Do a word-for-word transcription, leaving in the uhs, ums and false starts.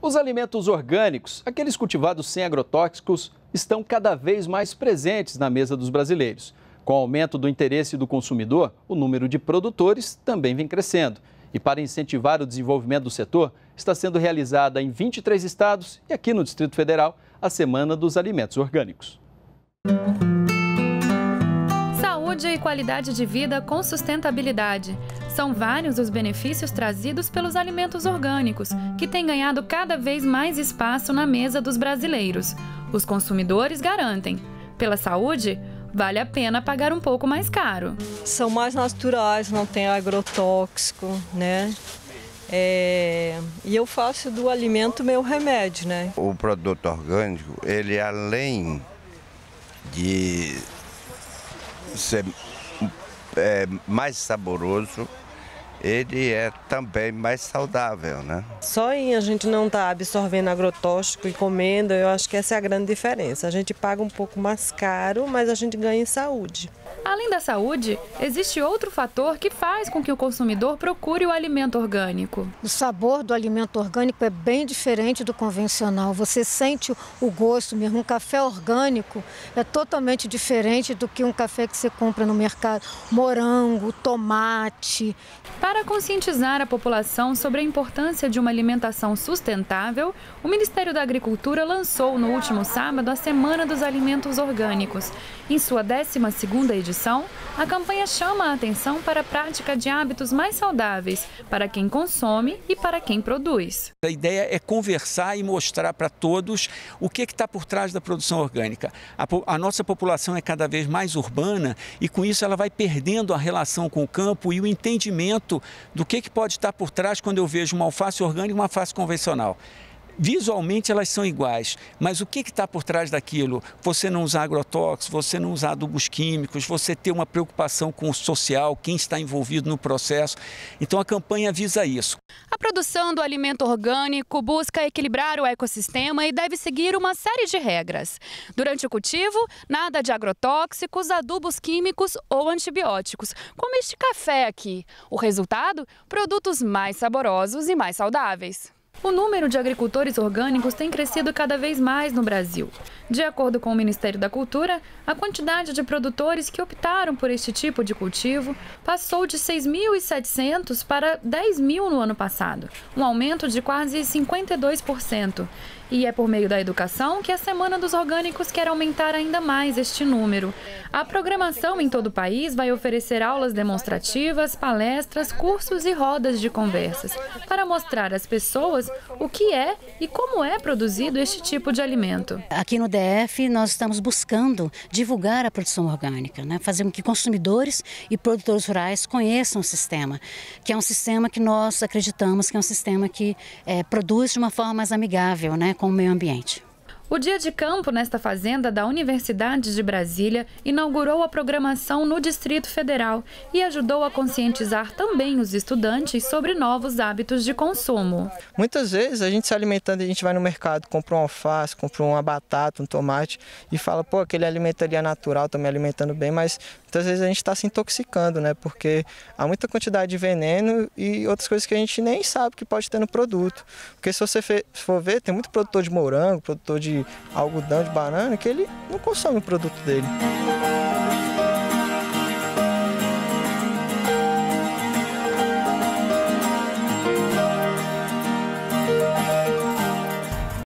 Os alimentos orgânicos, aqueles cultivados sem agrotóxicos, estão cada vez mais presentes na mesa dos brasileiros. Com o aumento do interesse do consumidor, o número de produtores também vem crescendo. E para incentivar o desenvolvimento do setor, está sendo realizada em vinte e três estados e aqui no Distrito Federal a Semana dos Alimentos Orgânicos. Saúde e qualidade de vida com sustentabilidade. São vários os benefícios trazidos pelos alimentos orgânicos, que têm ganhado cada vez mais espaço na mesa dos brasileiros. Os consumidores garantem. Pela saúde, vale a pena pagar um pouco mais caro. São mais naturais, não tem agrotóxico, né? É... E eu faço do alimento meu remédio, né? O produto orgânico, ele além de ser é, mais saboroso, ele é também mais saudável, né? Só em a gente não estar tá absorvendo agrotóxico e comendo, eu acho que essa é a grande diferença. A gente paga um pouco mais caro, mas a gente ganha em saúde. Além da saúde, existe outro fator que faz com que o consumidor procure o alimento orgânico. O sabor do alimento orgânico é bem diferente do convencional. Você sente o gosto mesmo. Um café orgânico é totalmente diferente do que um café que você compra no mercado. Morango, tomate. Para conscientizar a população sobre a importância de uma alimentação sustentável, o Ministério da Agricultura lançou no último sábado a Semana dos Alimentos Orgânicos. Em sua décima segunda edição, a campanha chama a atenção para a prática de hábitos mais saudáveis para quem consome e para quem produz. A ideia é conversar e mostrar para todos o que está por trás da produção orgânica. A, a nossa população é cada vez mais urbana e com isso ela vai perdendo a relação com o campo e o entendimento do que, que pode estar por trás quando eu vejo uma alface orgânica e uma alface convencional. Visualmente elas são iguais, mas o que está por trás daquilo? Você não usar agrotóxicos, você não usar adubos químicos, você ter uma preocupação com o social, quem está envolvido no processo. Então a campanha visa isso. A produção do alimento orgânico busca equilibrar o ecossistema e deve seguir uma série de regras. Durante o cultivo, nada de agrotóxicos, adubos químicos ou antibióticos, como este café aqui. O resultado? Produtos mais saborosos e mais saudáveis. O número de agricultores orgânicos tem crescido cada vez mais no Brasil. De acordo com o Ministério da Cultura, a quantidade de produtores que optaram por este tipo de cultivo passou de seis mil e setecentos para dez mil no ano passado, um aumento de quase cinquenta e dois por cento. E é por meio da educação que a Semana dos Orgânicos quer aumentar ainda mais este número. A programação em todo o país vai oferecer aulas demonstrativas, palestras, cursos e rodas de conversas, para mostrar às pessoas o que é e como é produzido este tipo de alimento. Aqui no D F nós estamos buscando divulgar a produção orgânica, né? Fazer com que consumidores e produtores rurais conheçam o sistema, que é um sistema que nós acreditamos que é um sistema que é, produz de uma forma mais amigável, né, com o meio ambiente. O Dia de Campo nesta fazenda da Universidade de Brasília inaugurou a programação no Distrito Federal e ajudou a conscientizar também os estudantes sobre novos hábitos de consumo. Muitas vezes a gente se alimentando, a gente vai no mercado, compra um alface, compra uma batata, um tomate e fala, pô, aquele alimento ali é natural, estou me alimentando bem, mas muitas vezes a gente está se intoxicando, né? Porque há muita quantidade de veneno e outras coisas que a gente nem sabe que pode ter no produto. Porque se você for ver, tem muito produtor de morango, produtor de algodão, de banana, que ele não consome o produto dele.